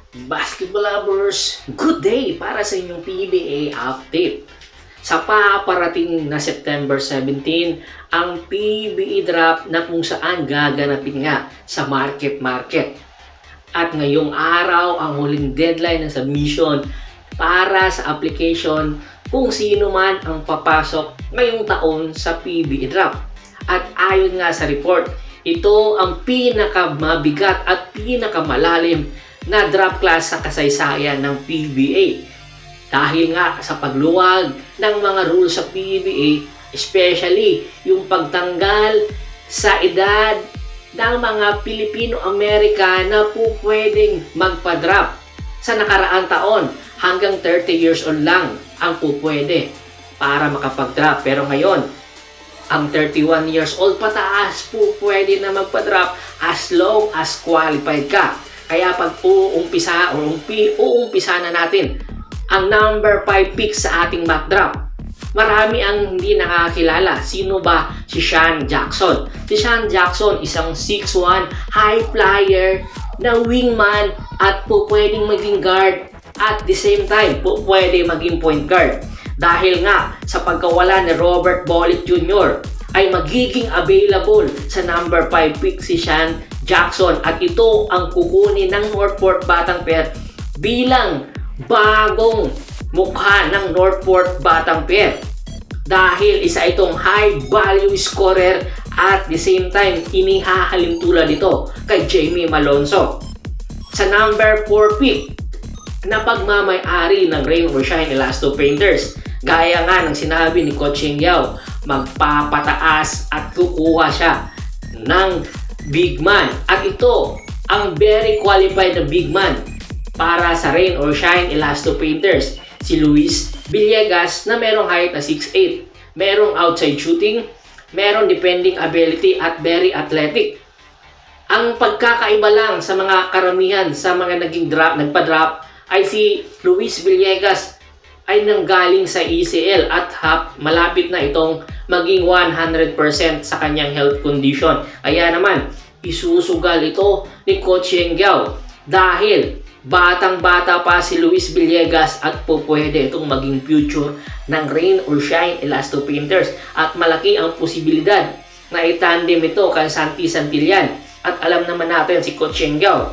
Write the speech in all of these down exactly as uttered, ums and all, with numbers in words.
Basketball lovers, good day para sa inyong P B A update. Sa paparating na September seventeen, ang P B A draft na kung saan gaganapin nga sa market-market. At ngayong araw, ang huling deadline ng submission para sa application kung sino man ang papasok ngayong taon sa P B A draft. At ayon nga sa report, ito ang pinakamabigat at pinakamalalim na draft class sa kasaysayan ng P B A. Dahil nga sa pagluwag ng mga rules sa P B A, especially yung pagtanggal sa edad ng mga Pilipino-Amerika na po pwedeng magpa-draft. Sa nakaraang taon, hanggang thirty years old lang ang po pwede para makapag-draft. Pero ngayon, ang thirty-one years old pataas po pwede na magpa-draft as long as qualified ka. Kaya pag uumpisa o umpi, uumpisa na natin ang number five pick sa ating mock draft. Marami ang hindi nakakilala. Sino ba si Sean Jackson? Si Sean Jackson, isang six one high flyer na wingman at po pwedeng maging guard at the same time po pwede maging point guard. Dahil nga sa pagkawala ni Robert Bolick Junior ay magiging available sa number five pick si Sean Jackson at ito ang kukunin ng Northport Batangper bilang bagong mukha ng Northport Batangper dahil isa itong high value scorer at the same time inihahalin tulad ito kay Jamie Malonzo. Sa number four pick na pagmamay-ari ng Rain or Shine Elasto Painters, gaya nga ng sinabi ni Coach Cheng Yao, magpapataas at kukuha siya ng big man. At ito ang very qualified na big man para sa Rain or Shine Elasto Painters, si Luis Villegas na merong height na six eight, merong outside shooting, merong defending ability at very athletic. Ang pagkakaiba lang sa mga karamihan sa mga naging drop, nagpa-drop ay si Luis Villegas ay nanggaling sa E C L at hap, malapit na itong maging one hundred percent sa kanyang health condition. Kaya naman, isusugal ito ni Coach Cheng Yao dahil batang-bata pa si Luis Villegas at po pwede itong maging future ng Rain or Shine Elasto Painters at malaki ang posibilidad na itandem ito kay Santi Santillan. At alam naman natin si Coach Cheng Yao,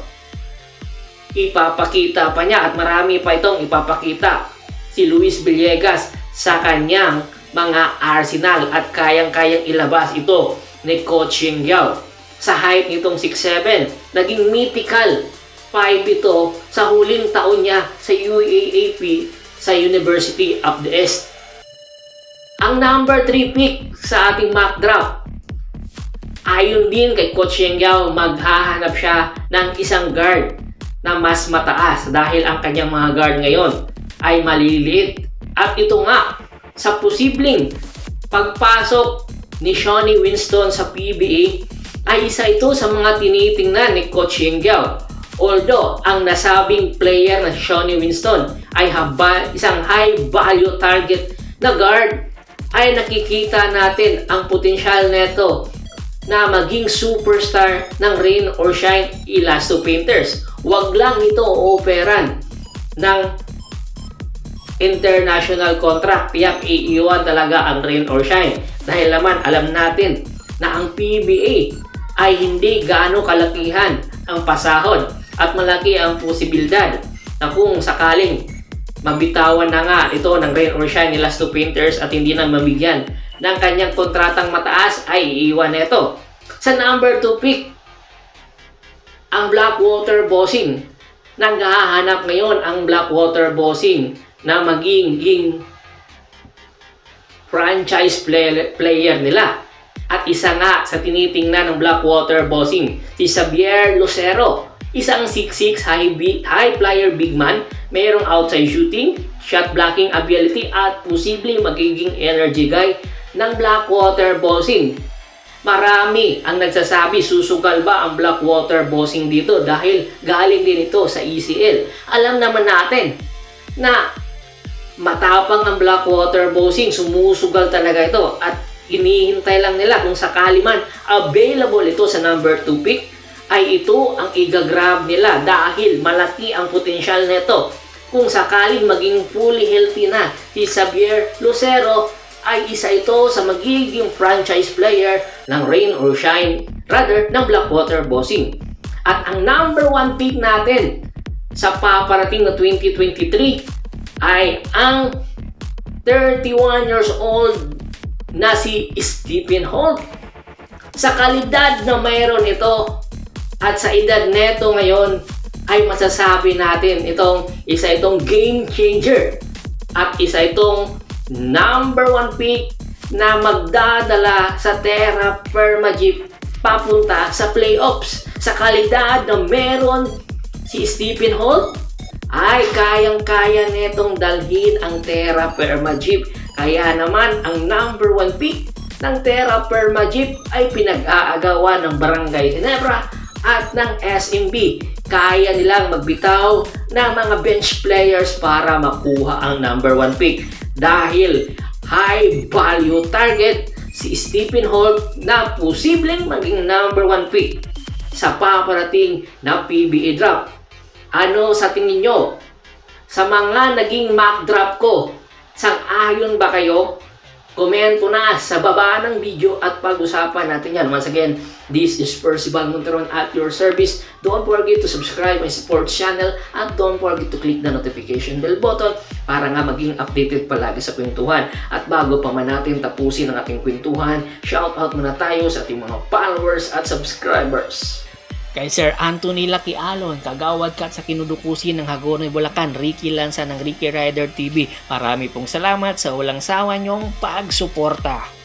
ipapakita pa niya at marami pa itong ipapakita si Luis Villegas sa kanyang mga arsenal at kayang-kayang ilabas ito ni Coach Cheng Yao. Sa height nitong six seven, naging mythical five ito sa huling taon niya sa U A A P sa University of the East. Ang number three pick sa ating mock draft, ayon din kay Coach Cheng Yao, maghahanap siya ng isang guard na mas mataas dahil ang kanyang mga guard ngayon ay maliliit. At ito nga, sa posibleng pagpasok ni Shawnee Winston sa P B A ay isa ito sa mga tinitingnan ni Coach Cheng Yao. Although ang nasabing player na Shawnee Winston ay haba, isang high value target na guard, ay nakikita natin ang potensyal neto na maging superstar ng Rain or Shine Elasto Painters. Huwag lang ito operan ng international contract. Tiyak iiwan talaga ang Rain or Shine dahil naman alam natin na ang P B A ay hindi gaano kalakihan ang pasahod at malaki ang posibilidad na kung sakaling mabitawan na nga ito ng Rain or Shine Elasto Painters at hindi na mabigyan ng kanyang kontratang mataas ay iiwan ito. Sa number two pick, ang Blackwater Bossing. Naghahanap ngayon ang Blackwater Bossing na magiging franchise play player nila. At isa nga sa tinitingnan ng Blackwater Bossing, si Xavier Lucero. Isang six six high, high flyer big man, mayroong outside shooting, shot blocking ability at posibleng magiging energy guy ng Blackwater Bossing. Marami ang nagsasabi susugal ba ang Blackwater Bossing dito dahil galing din ito sa E C L. Alam naman natin na matapang ang Blackwater Bossing, sumusugal talaga ito at inihintay lang nila kung sakali man available ito sa number two pick ay ito ang igagrab nila dahil malaki ang potensyal nito. Kung sakaling maging fully healthy na si Xavier Lucero, ay isa ito sa magiging franchise player ng rain or shine, rather ng Blackwater Bossing. At ang number one pick natin sa paparating na twenty twenty-three ay ang thirty-one years old na si Stephen Holt. Sa kalidad na mayroon ito at sa edad neto ngayon, ay masasabi natin itong isa itong game changer at isa itong number one pick na magdadala sa Terra Firma Jeep papunta sa playoffs. Sa kalidad na meron si Stephen Holt, ay kayang-kaya netong dalhin ang Terra Firma Jeep. Kaya naman ang number one pick ng Terra Firma Jeep ay pinag-aagawa ng Barangay Ginebra at ng S M B. Kaya nilang magbitaw ng mga bench players para makuha ang number one pick dahil high value target si Stephen Holt na posibleng maging number one pick sa paparating na P B A draft. Ano sa tingin nyo? Sa mga naging mock draft ko, sang-ayon ba kayo? Komento na sa baba ng video at pag-usapan natin yan. Once again, this is Percival Monteron at your service. Don't forget to subscribe my sports channel at don't forget to click the notification bell button para nga maging updated palagi sa kwentuhan. At bago pa man natin tapusin ang ating kwentuhan, shoutout muna tayo sa ating mga followers at subscribers. Kay Sir Anthony Lucky Alon, kagawad kat sa kinudukusin ng Hagonoy Bulacan, Ricky Lanza ng Ricky Rider T V. Marami pong salamat sa walang sawa niyong pagsuporta.